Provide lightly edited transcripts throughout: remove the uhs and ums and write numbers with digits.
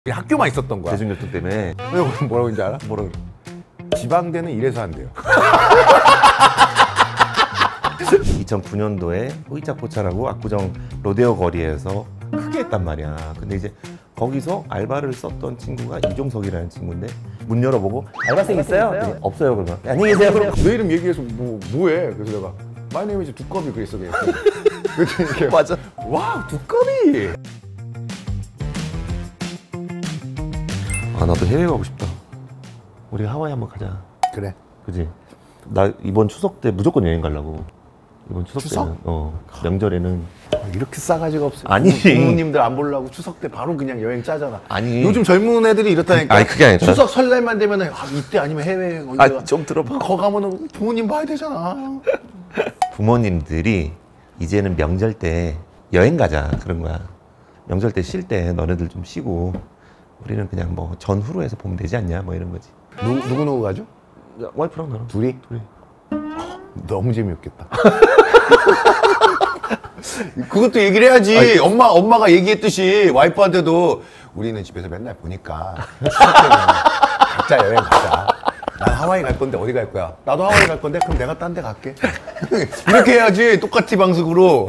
학교만 있었던 거야. 대중교통 때문에. 왜 뭐라고 했는지 알아? 뭐라고 그래? 지방대는 이래서 한대요. 2009년도에 호이차포차라고 압구정 로데오 거리에서 크게 했단 말이야. 근데 이제 거기서 알바를 썼던 친구가 이종석이라는 친구인데 문 열어보고 알바생 있어요? 네, 없어요. 그러면 안녕히 계세요. 그럼 내 이름 얘기해서 뭐해? 그래서 내가 My name is 두꺼비 그랬어. 그랬더니 이렇게 맞아. 와 두꺼비. 아 나도 해외 가고 싶다. 우리 하와이 한번 가자. 그래. 그지? 나 이번 추석 때 무조건 여행 가려고. 이번 추석 때는 명절에는 이렇게 싸가지가 없어. 아니. 부모님들 안 보려고 추석 때 바로 그냥 여행 짜잖아. 아니. 요즘 젊은 애들이 이렇다니까. 아니 그게 아니라 추석 설날만 되면은 이때 아니면 해외여행 언제 가? 좀 들어봐. 거 가면은 부모님 봐야 되잖아. 부모님들이 이제는 명절 때 여행 가자 그런 거야. 명절 때 쉴 때 너네들 좀 쉬고 우리는 그냥 뭐 전후로 해서 보면 되지 않냐 뭐 이런 거지. 누구 가죠? 와이프랑 나랑 둘이? 너무 재미없겠다. 그것도 얘기를 해야지. 아니, 엄마가 얘기했듯이 와이프한테도 우리는 집에서 맨날 보니까 추석 때는 각자 여행 가자. 난 하와이 갈 건데 어디 갈 거야? 나도 하와이 갈 건데 그럼 내가 딴 데 갈게. 이렇게 해야지. 똑같이 방식으로.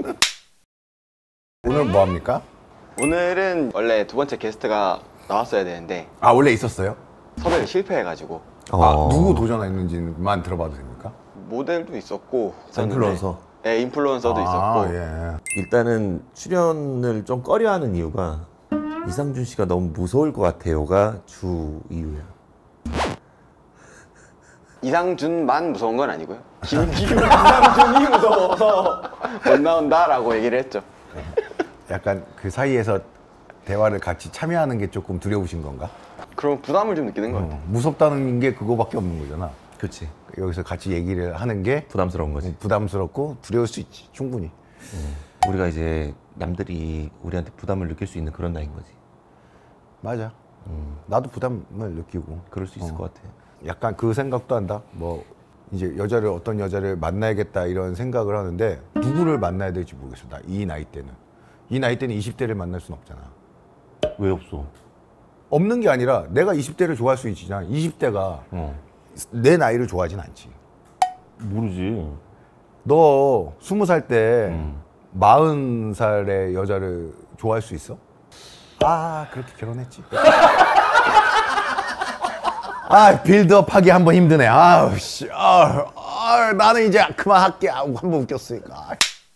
오늘 뭐 합니까? 오늘은 원래 두 번째 게스트가 나왔어야 되는데 아 원래 있었어요? 섭외를 실패해가지고 누구 도전했는지만 들어봐도 됩니까? 모델도 있었고 인플루언서. 네, 인플루언서도 있었고 예. 일단은 출연을 좀 꺼려하는 이유가 이상준 씨가 너무 무서울 것 같아요가 주 이유야. 이상준만 무서운 건 아니고요. 이상준이 무서워서 못 나온다라고 얘기를 했죠. 약간 그 사이에서 대화를 같이 참여하는 게 조금 두려우신 건가? 그럼 부담을 좀 느끼는 것 같아요. 무섭다는 게 그거밖에 없는 거잖아. 그렇지. 여기서 같이 얘기를 하는 게 부담스러운 거지. 부담스럽고 두려울 수 있지, 충분히. 우리가 이제 남들이 우리한테 부담을 느낄 수 있는 그런 나이인 거지. 맞아. 나도 부담을 느끼고. 그럴 수 있을 것 같아. 약간 그 생각도 한다. 뭐 이제 어떤 여자를 만나야겠다 이런 생각을 하는데 누구를 만나야 될지 모르겠어. 나 이 나이 때는 20대를 만날 순 없잖아. 왜 없어? 없는 게 아니라 내가 20대를 좋아할 수 있지. 20대가 내 나이를 좋아하진 않지. 모르지. 너 20살 때 40살의 여자를 좋아할 수 있어? 그렇게 결혼했지. 빌드업하기 한번 힘드네. 씨. 나는 이제 그만할게. 한번 웃겼으니까.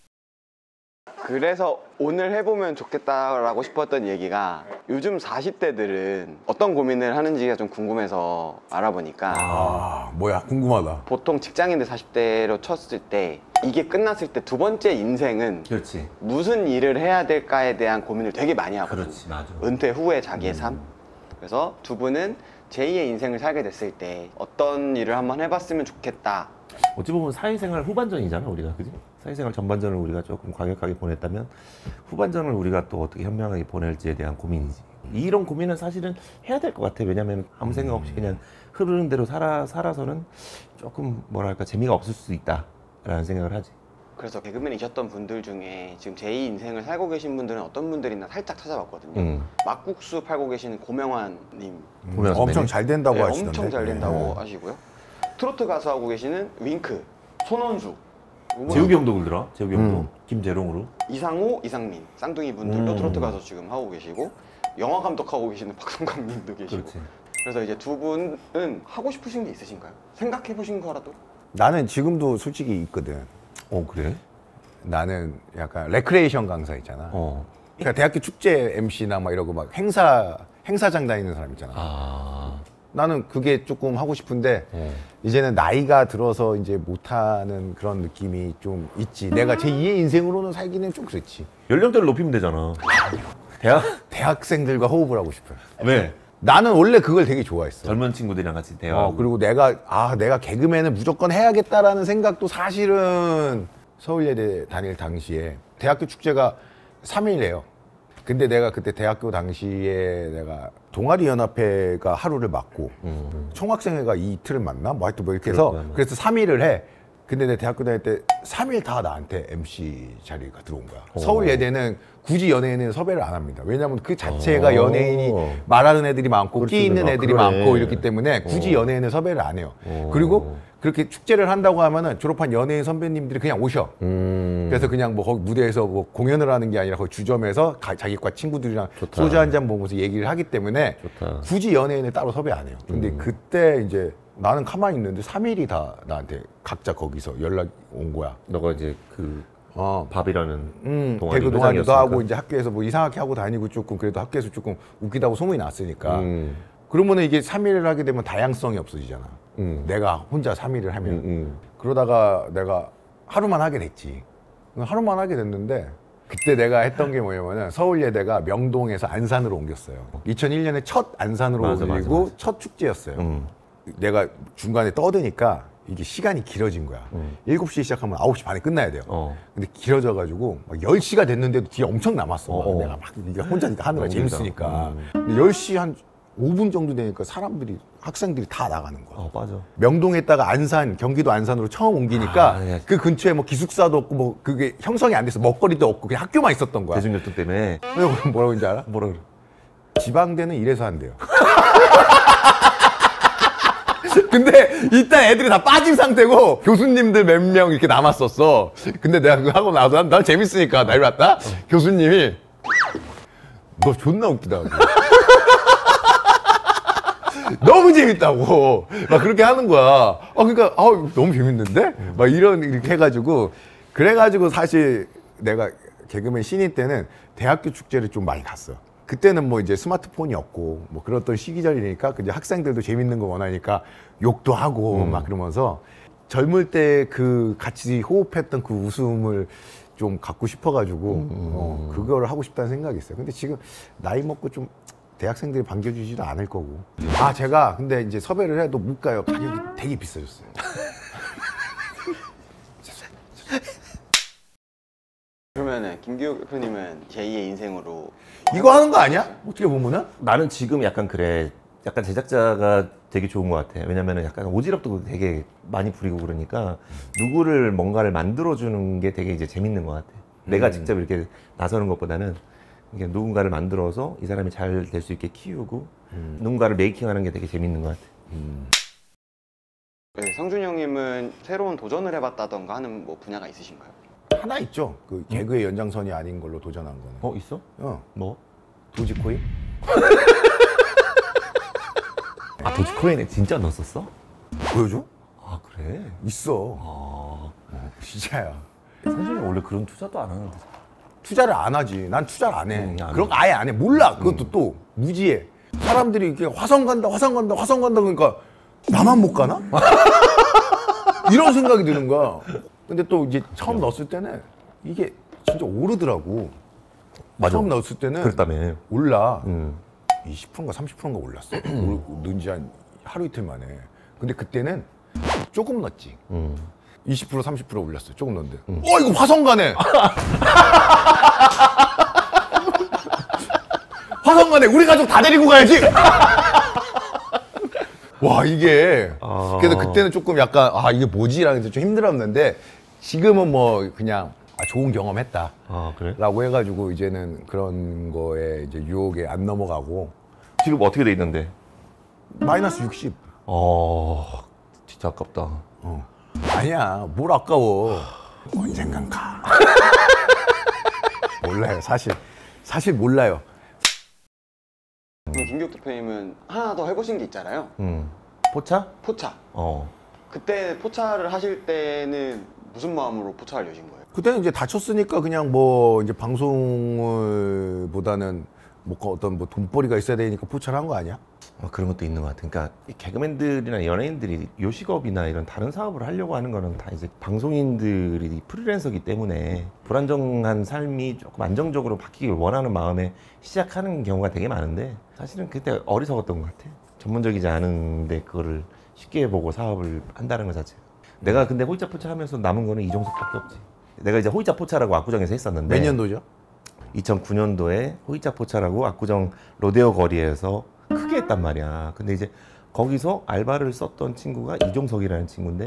그래서 오늘 해보면 좋겠다라고 싶었던 얘기가 요즘 40대들은 어떤 고민을 하는지가 좀 궁금해서 알아보니까 뭐야 궁금하다. 보통 직장인들 40대로 쳤을 때 이게 끝났을 때 두 번째 인생은 그렇지. 무슨 일을 해야 될까에 대한 고민을 되게 많이 하거든요. 그렇지, 맞아. 은퇴 후의 자기의 삶. 그래서 두 분은 제2의 인생을 살게 됐을 때 어떤 일을 한번 해봤으면 좋겠다. 어찌 보면 사회생활 후반전이잖아 우리가, 그지? 사회생활 전반전을 우리가 조금 과격하게 보냈다면 후반전을 우리가 또 어떻게 현명하게 보낼지에 대한 고민이지. 이런 고민은 사실은 해야 될 것 같아. 왜냐면 아무 생각 없이 그냥 흐르는 대로 살아서는 조금 뭐랄까 재미가 없을 수 있다라는 생각을 하지. 그래서 개그맨이셨던 분들 중에 지금 제2 인생을 살고 계신 분들은 어떤 분들이나 살짝 찾아봤거든요. 막국수 팔고 계시는 고명환님. 엄청 잘 된다고 네, 하시던데. 엄청 잘 된다고 하시고요. 트로트 가수 하고 계시는 윙크, 손원수. 재욱이 형도 그러더라. 재욱이 형도 김재롱으로. 이상호, 이상민, 쌍둥이 분들도 트로트 가수 지금 하고 계시고 영화 감독하고 계시는 박성광님도 계시고. 그렇지. 그래서 이제 두 분은 하고 싶으신 게 있으신가요? 생각해 보신 거라도? 나는 지금도 솔직히 있거든. 그래? 나는 약간 레크레이션 강사 있잖아. 그러니까 대학교 축제 MC나 막 이러고 막 행사장 다니는 사람 있잖아. 나는 그게 조금 하고 싶은데 이제는 나이가 들어서 이제 못하는 그런 느낌이 좀 있지. 내가 제2의 인생으로는 살기는 좀 그렇지. 연령대를 높이면 되잖아. 대학생들과 호흡을 하고 싶어요. 왜? 나는 원래 그걸 되게 좋아했어. 젊은 친구들이랑 같이 대화하고. 그리고 내가 개그맨을 무조건 해야겠다라는 생각도 사실은 서울예대 다닐 당시에 대학교 축제가 3일이에요. 근데 내가 그때 대학교 당시에 내가 동아리연합회가 하루를 맡고 총학생회가 이틀을 맡나? 뭐 하여튼 뭐 이렇게 해서 그래서 3일을 해. 근데 내 대학교 다닐 때 3일 다 나한테 MC 자리가 들어온 거야. 서울예대는 굳이 연예인은 섭외를 안 합니다. 왜냐면 그 자체가 연예인이 말하는 애들이 많고 끼 있는 애들이 많고 이렇기 때문에 굳이 연예인은 섭외를 안 해요. 그리고 그렇게 축제를 한다고 하면은 졸업한 연예인 선배님들이 그냥 오셔. 그래서 그냥 뭐 거기 무대에서 뭐 공연을 하는 게 아니라 거기 주점에서 자기과 친구들이랑 소주 한 잔 먹으면서 얘기를 하기 때문에 굳이 연예인을 따로 섭외 안 해요. 근데 그때 이제 나는 가만히 있는데 3일이 다 나한테 각자 거기서 연락이 온 거야. 너가 이제 그 밥이라는 동아리 개그 동아리도 회장이었으니까. 하고 이제 학교에서 뭐 이상하게 하고 다니고 조금 그래도 학교에서 조금 웃기다고 소문이 났으니까. 그러면은 이게 3일을 하게 되면 다양성이 없어지잖아. 내가 혼자 3일을 하면. 그러다가 내가 하루만 하게 됐지. 하루만 하게 됐는데 그때 내가 했던 게 뭐냐면은 서울예대가 명동에서 안산으로 옮겼어요. 2001년에 첫 안산으로 옮기고 첫 축제였어요. 내가 중간에 떠드니까 이게 시간이 길어진 거야. 7시에 시작하면 9시 반에 끝나야 돼요. 근데 길어져가지고 막 10시가 됐는데도 뒤에 엄청 남았어. 내가 막 네가 혼자 하는 거야. 재밌으니까. 근데 10시 한 5분 정도 되니까 사람들이 학생들이 다 나가는 거야. 맞아. 명동에다가 안산, 경기도 안산으로 처음 옮기니까 예. 그 근처에 뭐 기숙사도 없고 뭐 그게 형성이 안 돼서 먹거리도 없고 그냥 학교만 있었던 거야. 대중교통 때문에. 그래서 뭐라고 했는지 알아? 뭐라 그래? 지방대는 이래서 한대요. 근데 일단 애들이 다 빠진 상태고 교수님들 몇 명 이렇게 남았었어. 근데 내가 그거 하고 나서 난 재밌으니까 날 왔다. 교수님이 너 존나 웃기다. 너무 재밌다고 막 그렇게 하는 거야. 그러니까 너무 재밌는데? 막 이렇게 해가지고 그래가지고 사실 내가 개그맨 신인 때는 대학교 축제를 좀 많이 갔어. 그때는 뭐 이제 스마트폰이 없고 뭐 그랬던 시기절이니까 이제 학생들도 재밌는 거 원하니까 욕도 하고 막 그러면서 젊을 때 그 같이 호흡했던 그 웃음을 좀 갖고 싶어가지고 그걸 하고 싶다는 생각이 있어요. 근데 지금 나이 먹고 좀 대학생들이 반겨주지도 않을 거고. 제가 근데 이제 섭외를 해도 못 가요. 가격이 되게 비싸졌어요. 그러면은 김기욱 대표님은 제2의 인생으로 이거 하는 거 아니야? 어떻게 보면은? 나는 지금 약간 그래. 약간 제작자가 되게 좋은 것 같아. 왜냐면은 약간 오지랖도 되게 많이 부리고 그러니까 누구를 뭔가를 만들어주는 게 되게 이제 재밌는 것 같아. 내가 직접 이렇게 나서는 것보다는 이게 누군가를 만들어서 이 사람이 잘 될 수 있게 키우고 누군가를 메이킹하는 게 되게 재밌는 것 같아. 네, 성준이 형님은 새로운 도전을 해봤다던가 하는 뭐 분야가 있으신가요? 하나 있죠. 그 개그의 연장선이 아닌 걸로 도전한 거는. 있어? 뭐? 도지코인? 도지코인에 진짜 넣었었어? 보여줘? 그래? 있어. 진짜야. 성준이 원래 그런 투자도 안 하는데. 투자를 안 하지. 난 투자를 안 해. 안 그런 거 아예 안 해. 몰라. 그것도 또 무지해. 사람들이 이렇게 화성 간다 그러니까 나만 못 가나? 이런 생각이 드는 거야. 근데 또 이제 처음 넣었을 때는 이게 진짜 오르더라고. 맞아. 처음 넣었을 때는 그랬다며. 올라. 20%인가 30%인가 올랐어. 넣은 지 한 하루 이틀 만에. 근데 그때는 조금 넣었지. 20% 30% 올렸어. 조금 넣었는데. 이거 화성 가네. 화성 가네. 우리 가족 다 데리고 가야지. 와, 이게. 그래서 그때는 조금 약간 이게 뭐지? 라면서 좀 힘들었는데 지금은 뭐 그냥 좋은 경험했다. 그래? 라고 해가지고 이제는 그런 거에 이제 유혹에 안 넘어가고. 지금 어떻게 돼 있는데? 마이너스 60. 진짜 아깝다. 아니야, 뭘 아까워. 언젠간 가. 몰라요, 사실 몰라요. 김기욱 대표님은 하나 더 해보신 게 있잖아요. 포차? 포차. 어. 그때 포차를 하실 때는 무슨 마음으로 포차를 여신 거예요? 그때는 이제 다쳤으니까 그냥 뭐 이제 방송을 보다는 뭔가 어떤 뭐 돈벌이가 있어야 되니까 포차를 한 거 아니야? 그런 것도 있는 것 같아. 그러니까 이 개그맨들이나 연예인들이 요식업이나 이런 다른 사업을 하려고 하는 거는 다 이제 방송인들이 프리랜서기 때문에 불안정한 삶이 조금 안정적으로 바뀌길 원하는 마음에 시작하는 경우가 되게 많은데 사실은 그때 어리석었던 것 같아. 전문적이지 않은데 그거를 쉽게 보고 사업을 한다는 것 자체가. 내가 근데 호이자 포차 하면서 남은 거는 이종석밖에 없지. 내가 이제 호이자 포차라고 압구정에서 했었는데 몇 년도죠? 2009년도에 호이자 포차라고 압구정 로데오 거리에서 크게 했단 말이야. 근데 이제 거기서 알바를 썼던 친구가 이종석이라는 친구인데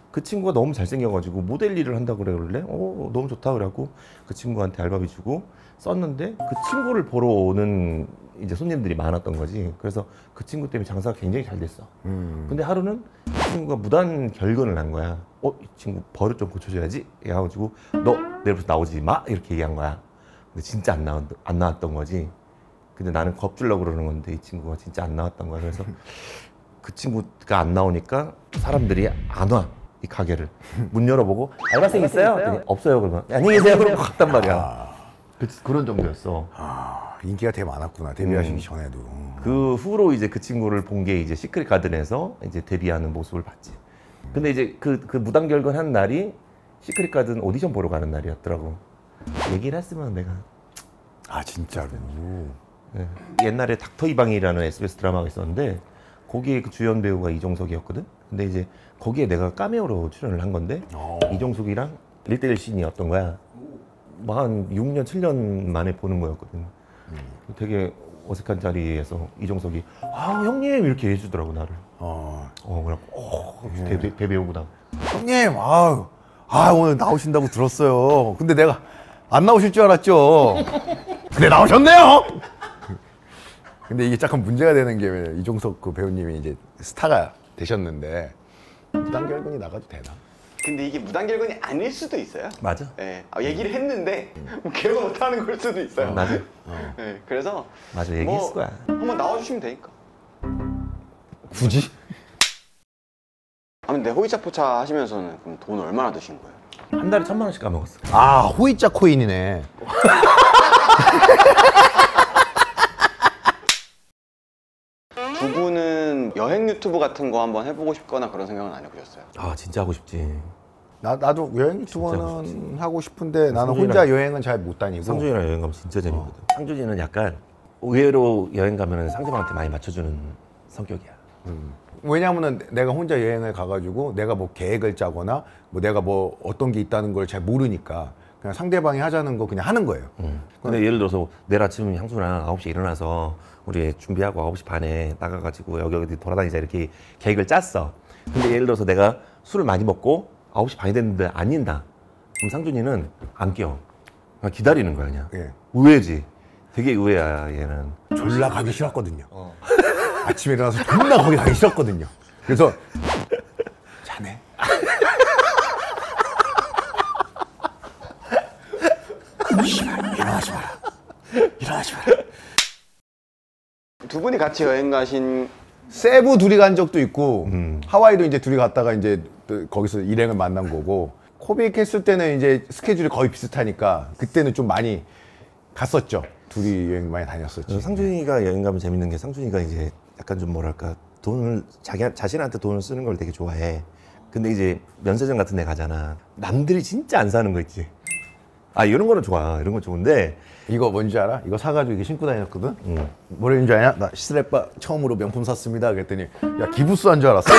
그 친구가 너무 잘생겨가지고 모델 일을 한다고 그래. 너무 좋다 그래갖고 그 친구한테 알바비 주고 썼는데 그 친구를 보러 오는 이제 손님들이 많았던 거지. 그래서 그 친구 때문에 장사가 굉장히 잘 됐어. 근데 하루는 그 친구가 무단 결근을 한 거야. 이 친구 버릇 좀 고쳐줘야지. 해가지고 너 내일부터 나오지 마 이렇게 얘기한 거야. 근데 진짜 안 나왔던 거지. 근데 나는 겁주려고 그러는 건데 이 친구가 진짜 안 나왔던 거야. 그래서 그 친구가 안 나오니까 사람들이 안 와. 이 가게를 문 열어보고 알바생 있어요? 그랬더니 없어요. 그러면 안녕히 계세요. 그러고 갔단 말이야. 그런 정도였어. 인기가 되게 많았구나. 데뷔하시기 전에도. 그 후로 이제 그 친구를 본 게 이제 시크릿 가든에서 이제 데뷔하는 모습을 봤지. 근데 이제 그 무단 결근한 날이 시크릿 가든 오디션 보러 가는 날이었더라고. 얘기를 했으면 내가. 진짜로. 네. 옛날에 닥터 이방이라는 SBS 드라마가 있었는데 거기에 그 주연 배우가 이종석이었거든. 근데 이제 거기에 내가 카메오로 출연을 한 건데 이종석이랑 1대1 씬이었던 거야. 한 6년, 7년 만에 보는 거였거든. 되게 어색한 자리에서 이종석이 형님 이렇게 해주더라고 나를. 그래갖고 배 배우고 형님, 오늘 나오신다고 들었어요. 근데 내가 안 나오실 줄 알았죠. 근데 나오셨네요. 근데 이게 약간 문제가 되는 게 이종석 그 배우님이 이제 스타가 되셨는데 무단 결근이 나가도 되나? 근데 이게 무단 결근이 아닐 수도 있어요. 맞아. 네. 얘기를 했는데 결국 못하는 걸 수도 있어요. 맞아. 네. 그래서 맞아. 얘기했을 거야. 한번 나와주시면 되니까. 굳이? 근데 호이차 포차 하시면서는 그럼 돈 얼마나 드신 거예요? 한 달에 1,000만 원씩 까먹었어. 호이자 코인이네. 두 분은 여행 유튜브 같은 거 한번 해보고 싶거나 그런 생각은 안 해보셨어요? 진짜 하고 싶지. 나도 여행 유튜버는 하고 싶은데 나는 혼자 여행은 잘 못 다니고. 상준이랑 여행 가면 진짜 재밌거든. 상준이는 약간 의외로 여행 가면 상대방한테 많이 맞춰주는 성격이야. 왜냐면은 내가 혼자 여행을 가가지고 내가 뭐 계획을 짜거나 뭐 내가 뭐 어떤 게 있다는 걸 잘 모르니까 그냥 상대방이 하자는 거 그냥 하는 거예요. 근데 예를 들어서 내일 아침 향수랑 9시에 일어나서 우리 준비하고 9시 반에 나가가지고 여기 어디 돌아다니자 이렇게 계획을 짰어. 근데 예를 들어서 내가 술을 많이 먹고 9시 반이 됐는데 안 인다. 그럼 상준이는 안 껴. 그냥 기다리는 거야 그냥. 예. 의외지. 되게 의외야 얘는. 졸라 가기 싫었거든요. 아침에 일어나서 존나 거기 가기 싫었거든요. 그래서 자네. 일어나지 마라. 일어나지 마라. 두 분이 같이 여행 가신 세부 둘이 간 적도 있고 하와이도 이제 둘이 갔다가 이제 또 거기서 일행을 만난 거고 코빅 했을 때는 이제 스케줄이 거의 비슷하니까 그때는 좀 많이 갔었죠. 둘이 여행 많이 다녔었지. 상준이가 여행 가면 재밌는 게 상준이가 이제 약간 좀 뭐랄까 돈을 자신한테 돈을 쓰는 걸 되게 좋아해. 근데 이제 면세점 같은 데 가잖아. 남들이 진짜 안 사는 거 있지. 이런 거는 좋아. 이런 건 좋은데 이거 뭔지 알아? 이거 사가지고 이게 신고 다녔거든? 뭐라는 줄 아냐? 나 시스레빠 처음으로 명품 샀습니다. 그랬더니 야 기부스 한 줄 알았어.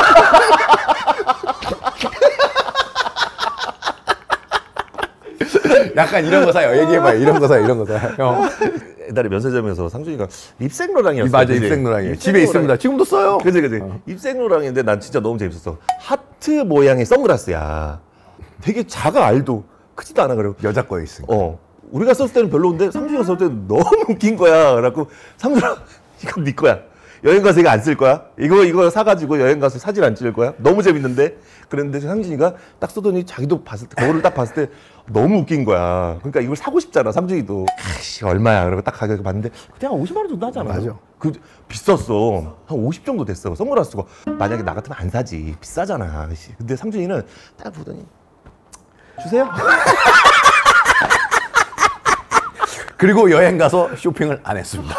약간 이런 거 사요. 얘기해봐요. 이런 거 사요. 이런 거 사요. 옛날에 면세점에서 상준이가 립생로랑이었어. 맞아, 립생로랑이. 집에 있습니다. 지금도 써요. 그지. 립생로랑인데 난 진짜 너무 재밌었어. 하트 모양의 선글라스야. 되게 작아 알도 크지도 않아. 그리고 여자 거에 있으니까. 우리가 썼을 때는 별로인데 상준이가 썼을 때는 너무 웃긴 거야. 그래갖고 상준아 이거 네 거야. 여행 가서 이거 안 쓸 거야? 이거 사가지고 여행 가서 사진 안 찍을 거야? 너무 재밌는데? 그랬는데 상준이가 딱 써더니 자기도 봤을 때 거울을 딱 봤을 때 너무 웃긴 거야. 그러니까 이걸 사고 싶잖아 상준이도. 얼마야? 그러고 딱 가격을 봤는데 그냥 50만 원 정도 하잖아. 맞아. 비쌌어. 한 50 정도 됐어. 선글라스가. 만약에 나 같으면 안 사지. 비싸잖아. 근데 상준이는 딱 보더니 주세요. 그리고 여행 가서 쇼핑을 안 했습니다.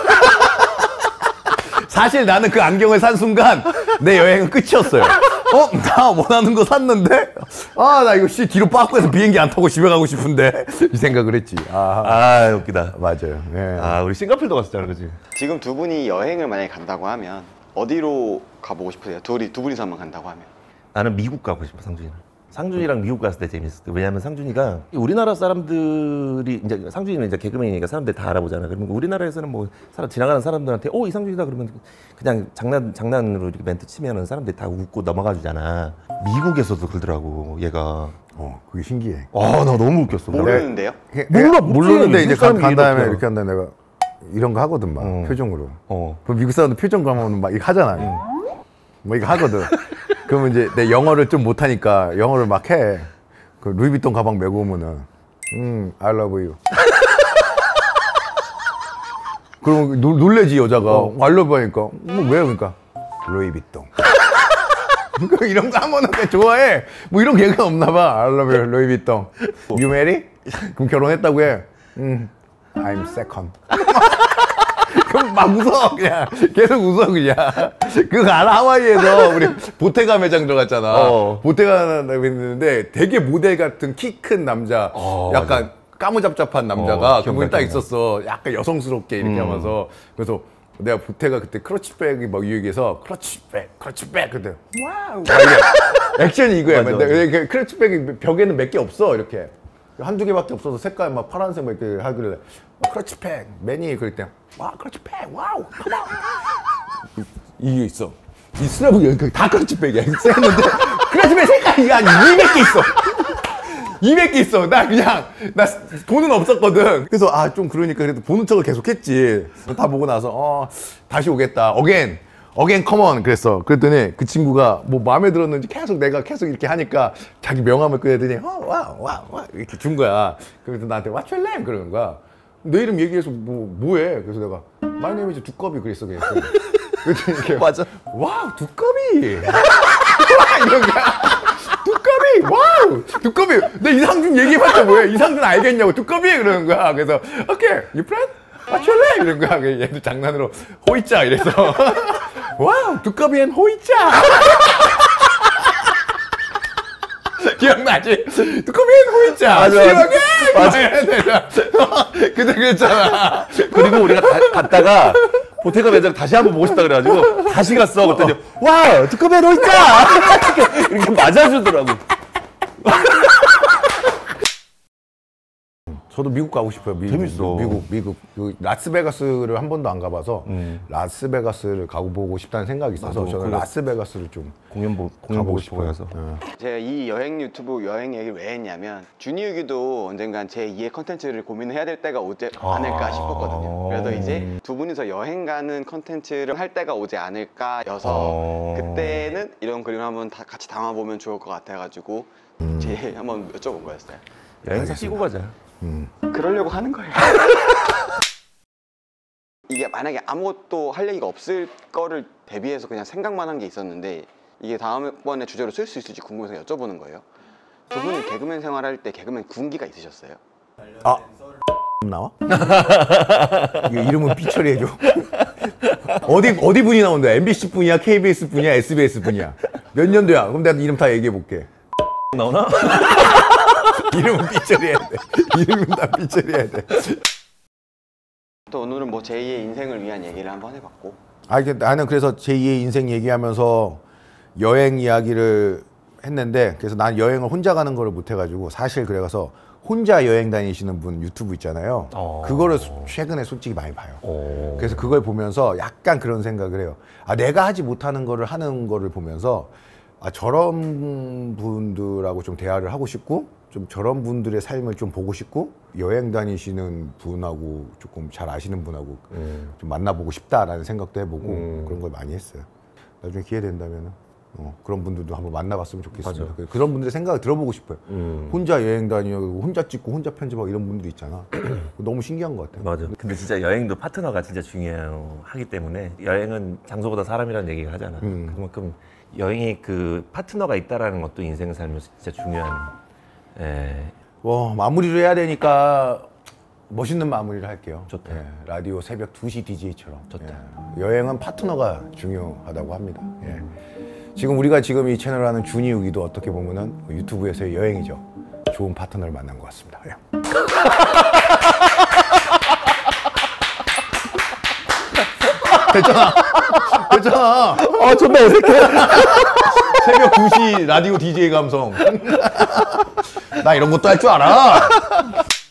사실 나는 그 안경을 산 순간 내 여행은 끝이었어요. 나 원하는 거 샀는데 나 이거 뒤로 빠꾸 해서 비행기 안 타고 집에 가고 싶은데 이 생각을 했지. 웃기다. 맞아요. 예. 우리 싱가포르도 갔었잖아, 그지? 지금 두 분이 여행을 만약에 간다고 하면 어디로 가보고 싶으세요? 두 분이서 한번 간다고 하면. 나는 미국 가고 싶어, 상준이는. 상준이랑 미국 갔을 때 재밌었어. 왜냐하면 상준이가 우리나라 사람들이 이제 상준이는 이제 개그맨이니까 사람들이 다 알아보잖아. 그러면 우리나라에서는 뭐 지나가는 사람들한테 이 상준이다 그러면 그냥 장난으로 이렇게 멘트 치면은 사람들이 다 웃고 넘어가 주잖아. 미국에서도 그러더라고 얘가. 그게 신기해. 나 너무 웃겼어. 모르는데요? 모르는데 이제 간 다음에 이렇게 이렇게 한다 내가 이런 거 하거든 막 표정으로. 그럼 미국 사람들 표정 가면 막 이거 하잖아. 뭐 이거 하거든. 그러면 이제 내 영어를 좀 못하니까 영어를 막 해. 그 루이비통 가방 메고 오면은 I love you. 그럼 놀래지 여자가 I love you 하니까 뭐 왜 그러니까 루이비통. 그러니까 이런 거 하면 좋아해. 뭐 이런 개가 없나 봐. I love you 루이비통. You marry? 그럼 결혼했다고 해. I'm second. 그럼 막 웃어 그냥 계속 웃어 그냥. 그거 알아? 하와이에서 우리 보테가 매장 들어갔잖아. 보테가 있는데 되게 모델 같은 키 큰 남자, 약간 까무잡잡한 남자가 그분이 딱 있었어. 약간 여성스럽게 이렇게 하면서. 그래서 내가 보테가 그때 크러치백이 막 유행해서 크러치백 그때 와우 액션이 이거야. 크러치백이 벽에는 몇 개 없어 이렇게. 한두 개밖에 없어서 색깔 막 파란색 막 이렇게 하길래 크러치팩 매니 그럴 때 와 크러치팩 와우 컴온 이게 있어. 이 스냅북 여기 다 크러치팩이야. 했는데 크러치팩 색깔이 한 200개 있어. 200개 있어. 나 돈은 없었거든. 그래서 좀 그러니까 그래도 보는 척을 계속 했지. 다 보고 나서 다시 오겠다. 어게인 컴온 그랬어. 그랬더니 그 친구가 뭐 마음에 들었는지 내가 계속 이렇게 하니까 자기 명함을 꺼내더니 와 이렇게 준 거야. 그래서 나한테 What's your name? 그러는 거야. 내 이름 얘기해서 뭐해? 그래서 내가 My name is 두꺼비 그랬어. 그랬더니 이렇게 맞아. 와우 두꺼비 이런 거야. 두꺼비 와우 두꺼비 내 이상준 얘기해봤자 뭐해? 이상준 알겠냐고 두꺼비 그러는 거야. 그래서 오케이 you friend? What's your name? 이런 거야. 얘도 장난으로 호이짜 이래서 와우 두꺼비엔 호이짜 기억나지? 두꺼비엔 호이짜 맞아 그때 그랬잖아. 그리고 우리가 갔다가 보테가 매장 다시 한번 보고 싶다 그래가지고 다시 갔어. 그랬더니 와 두꺼비엔 호이짜 이렇게 맞아주더라고. 저도 미국 가고 싶어요. 재밌어. 미국 라스베가스를 한 번도 안 가봐서 라스베가스를 가보고 싶다는 생각이 있어서 저는 라스베가스를 좀 공연 보고 싶어요. 제가 이 여행 유튜브 여행 얘기를 왜 했냐면 준이유기도 언젠간 제 2의 컨텐츠를 고민을 해야 될 때가 오지 않을까 싶었거든요. 그래서 이제 두 분이서 여행 가는 컨텐츠를 할 때가 오지 않을까여서 그때는 이런 그림을 한번 같이 담아보면 좋을 것 같아가지고 제 한번 여쭤본 거였어요. 여행사 끼고 가자. 그러려고 하는 거예요. 이게 만약에 아무것도 할 얘기가 없을 거를 대비해서 그냥 생각만 한 게 있었는데 이게 다음번에 주제로 쓸 수 있을지 궁금해서 여쭤보는 거예요. 두 분이 개그맨 생활할 때 개그맨 군기가 있으셨어요? 나와? 이거 이름은 삐 처리해줘. 어디 분이 나온다? MBC 분이야? KBS 분이야? SBS 분이야? 몇 년도야? 그럼 내가 이름 다 얘기해볼게. 나오나? 이름은 삐처리해야 돼. 이름은 다 삐처리해야 돼. 또 오늘은 뭐 제2의 인생을 위한 얘기를 한번 해봤고 나는 그래서 제2의 인생 얘기하면서 여행 이야기를 했는데 그래서 난 여행을 혼자 가는 거를 못 해가지고 사실 그래서 혼자 여행 다니시는 분 유튜브 있잖아요. 그거를 최근에 솔직히 많이 봐요. 그래서 그걸 보면서 약간 그런 생각을 해요. 내가 하지 못하는 거를 하는 거를 보면서 저런 분들하고 좀 대화를 하고 싶고 좀 저런 분들의 삶을 좀 보고 싶고 여행 다니시는 분하고 조금 잘 아시는 분하고 좀 만나보고 싶다라는 생각도 해보고 그런 걸 많이 했어요. 나중에 기회 된다면 그런 분들도 한번 만나봤으면 좋겠습니다. 맞아. 그런 분들의 생각을 들어보고 싶어요. 혼자 여행 다니고 혼자 찍고 혼자 편집하고 이런 분들 있잖아. 너무 신기한 것 같아요. 맞아. 근데 진짜 여행도 파트너가 진짜 중요하기 때문에 여행은 장소보다 사람이라는 얘기를 하잖아. 그만큼 여행에 그 파트너가 있다라는 것도 인생을 살면서 진짜 중요한. 마무리를 해야 되니까 멋있는 마무리를 할게요. 좋다. 라디오 새벽 2시 DJ처럼. 좋다. 여행은 파트너가 중요하다고 합니다. 지금 우리가 지금 이 채널을 하는 준이유기도 어떻게 보면은 유튜브에서의 여행이죠. 좋은 파트너를 만난 것 같습니다. 됐잖아. 존나 어색해. 새벽 2시 라디오 DJ 감성. 나 이런 것도 할 줄 알아.